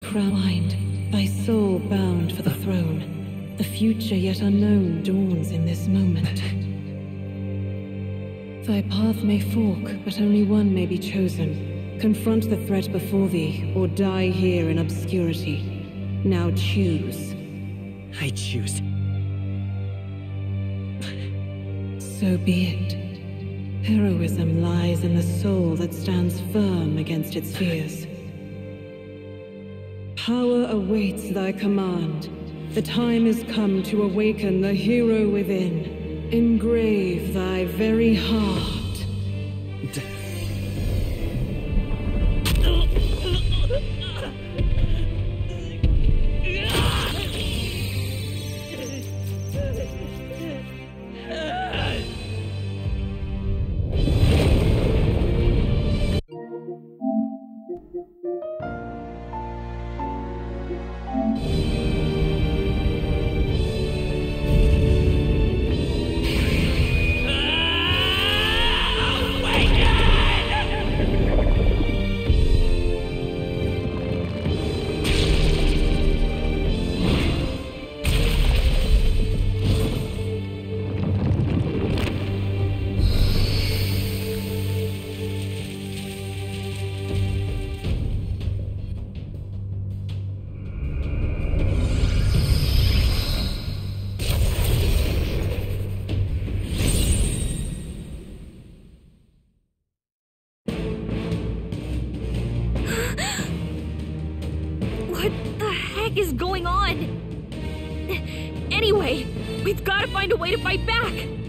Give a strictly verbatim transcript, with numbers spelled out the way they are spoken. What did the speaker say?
crowned, thy soul bound for the throne. The future yet unknown dawns in this moment. Thy path may fork, but only one may be chosen. Confront the threat before thee, or die here in obscurity. Now choose. I choose. So be it. Heroism lies in the soul that stands firm against its fears. Power awaits thy command. The time is come to awaken the hero within. Engrave thy very heart. D is going on? Anyway, we've got to find a way to fight back!